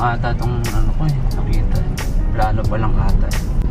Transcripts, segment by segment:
ata itong ano ko eh, nakita. Plano pa lang ata.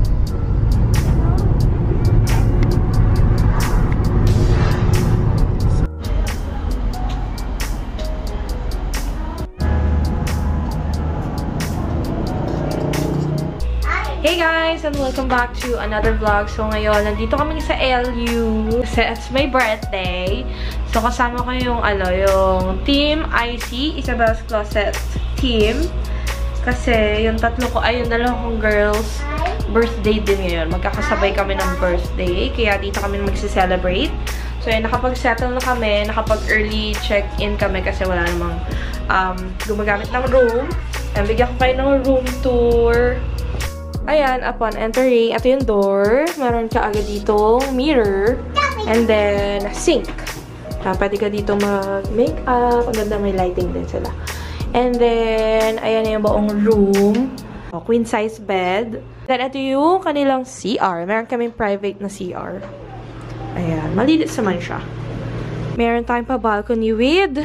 Hey guys! And welcome back to another vlog. So ngayon, nandito kami sa LU kasi it's my birthday. So kasama ko yung yung Team IC, Isabel's Closet team. Kasi yung tatlo ko, ay yung dalawa kong girls, birthday din ngayon. Magkakasabay kami ng birthday. Kaya dito kami magsi-celebrate. So yun, nakapag-settle na kami, nakapag-early check-in kami kasi wala namang gumagamit ng room. And bigyan ko kayo ng room tour. Ayan, upon entering, ito yung door. Meron ka agad ditong mirror. And then, sink. Pwede ka dito mag-makeup. Ang ganda, may lighting din sila. And then, ayan yung buong room. Queen size bed. Then, ito yung kanilang CR. Meron kaming private na CR. Ayan, maliit naman siya. Meron tayong pa balcony with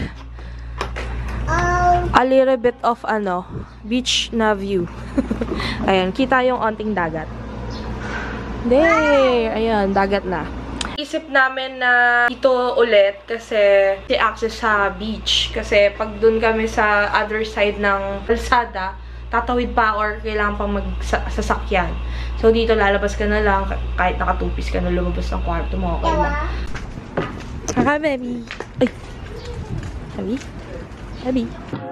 a little bit of beach na view. Ayan, kita yung onting dagat. There! Ayan, dagat na. Isip namin na dito ulit kasi access sa beach. Kasi pag dun kami sa other side ng kalsada, tatawid pa or kailangan pang magsasakyan. So dito lalabas ka na lang, kahit nakatupis ka na lumabas ng kwarto mo, okay lang. Haka, baby! Ay! Baby? Baby?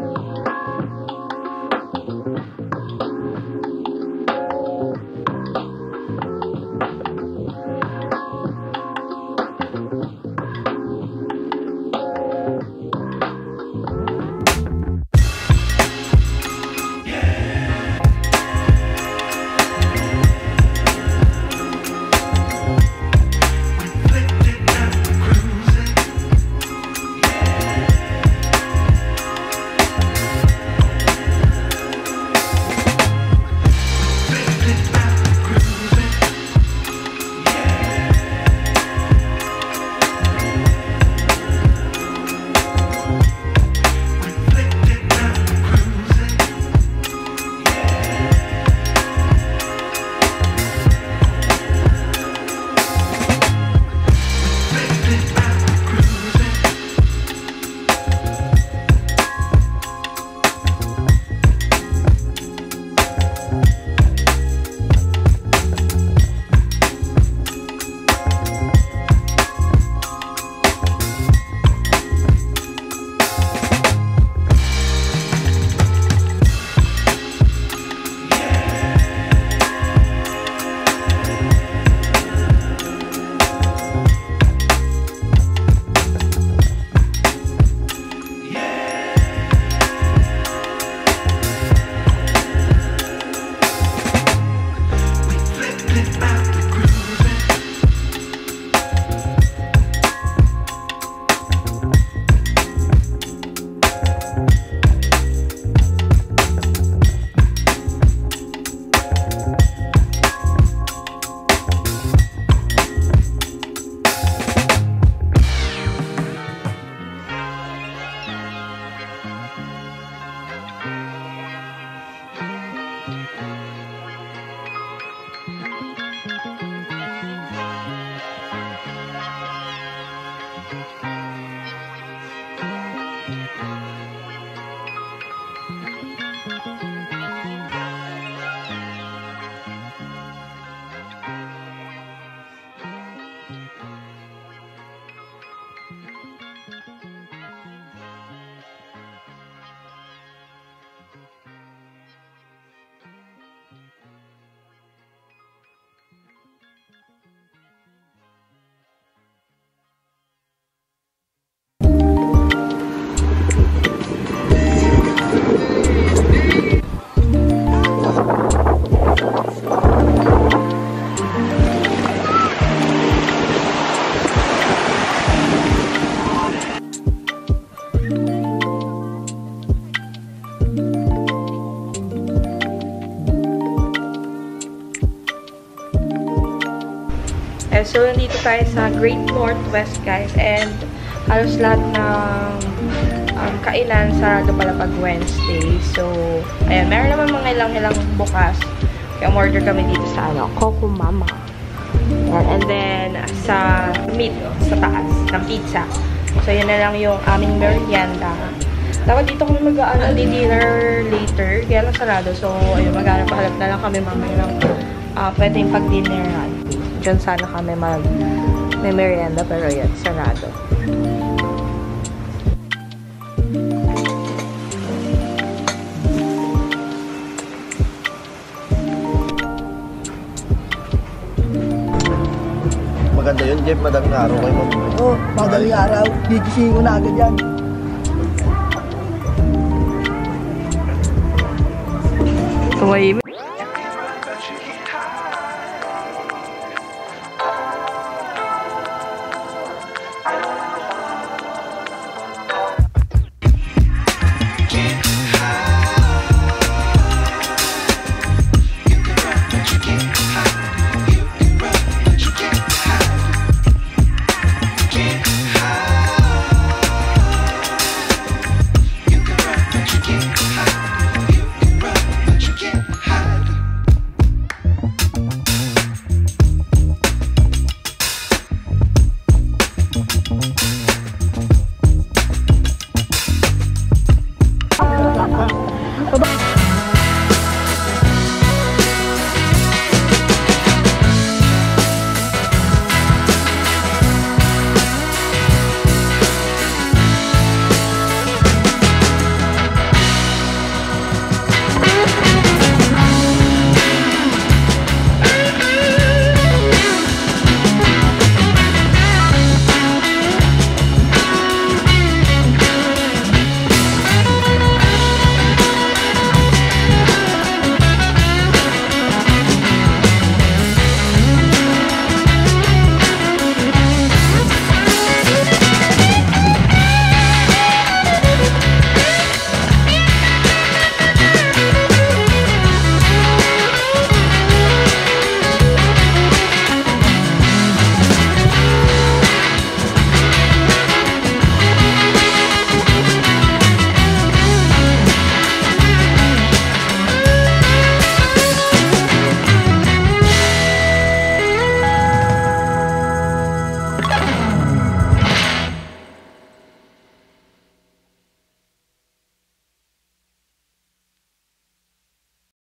So, nandito tayo sa Great Northwest, guys. And halos lahat ng kainan, sarado pala pag Wednesday. So, ayan, meron naman mga ilang bukas. Kaya umorder kami dito sa Coco Mama. And then, sa meat, sa taas, ng pizza. So, yun na lang yung aming merienda. Dapat dito kami dinner later. Kaya lang sarado. So, ayun, maghanap-halap na lang kami mamaya ng pwede yung pag-dinneran. Diyan sana kami may merienda, pero yan, sarado. Maganda yun, Jeff. Madaling araw kayo mag-uwi. Oo, madaling araw. Gigising ko na agad yan. Tuway.